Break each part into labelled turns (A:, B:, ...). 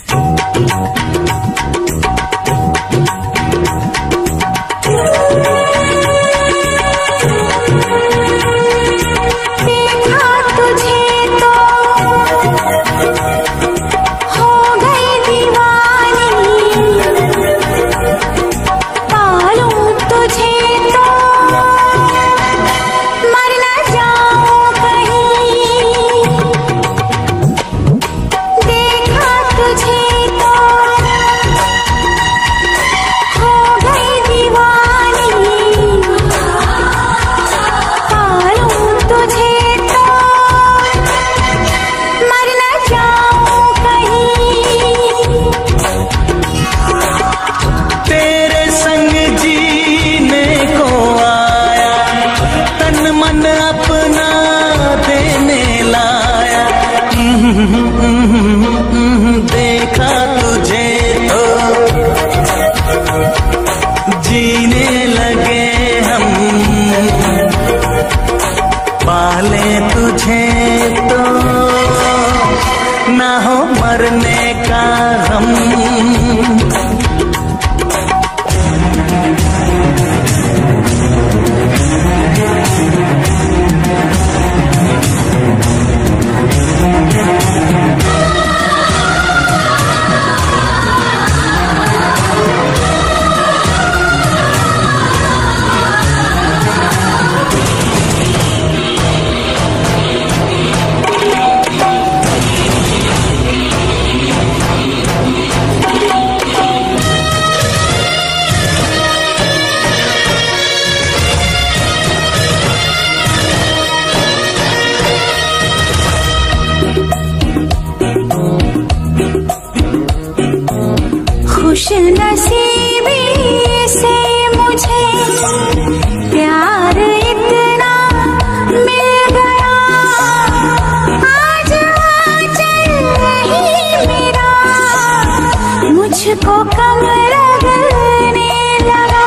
A: देखा तुझे तो जीने लगे हम, पाले तुझे तो ना हो मरने का गम।
B: खुश नसीबी से मुझे प्यार इतना मिल गया, आज आंचल ही मेरा मुझको कम लगने लगा।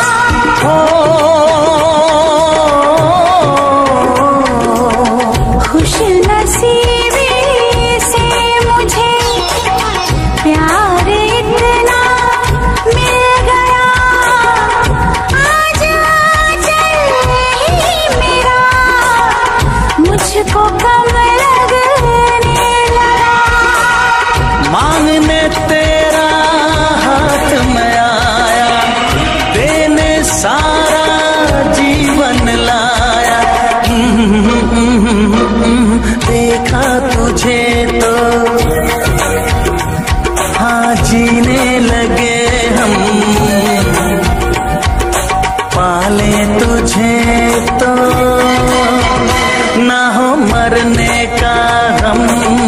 B: खुश नसीबी से मुझे प्यार इतना मिल गया, आज आंचल ही मेरा मुझको कम लगने लगा।
A: मांगने तेरा हाथ में आया, देने सारा जीवन लाया। देखा तुझे तो हाँ जीने लगे हम, पाले तुझे तो ना हो मरने का गम।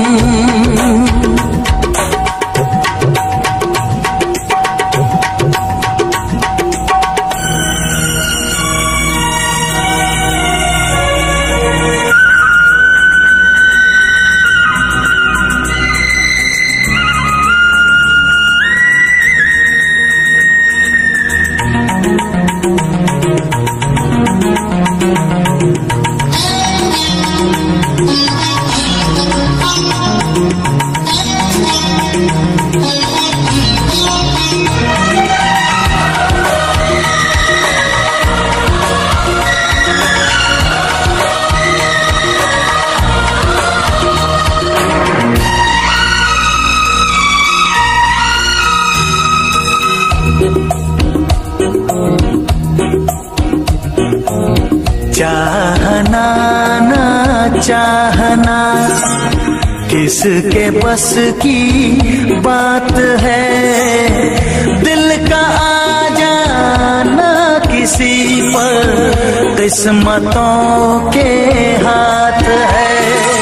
A: चाहना ना चाहना किसके बस की बात है, दिल का आ जाना किसी पर किस्मतों के हाथ है।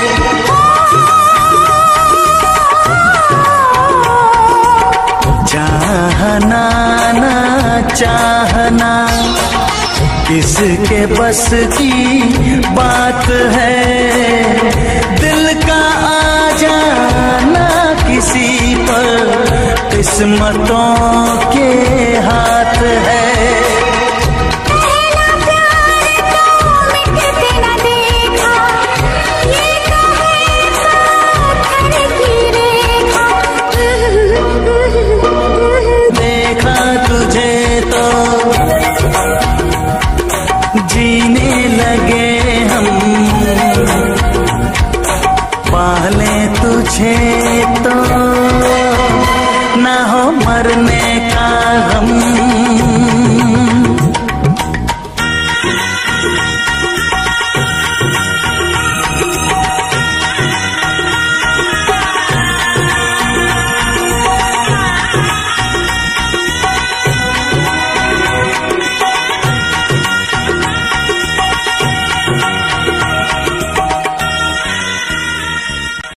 A: चाहना ना चाहना किसके बस की बात है, दिल का आ जाना किसी पर किस्मतों के हाथ है।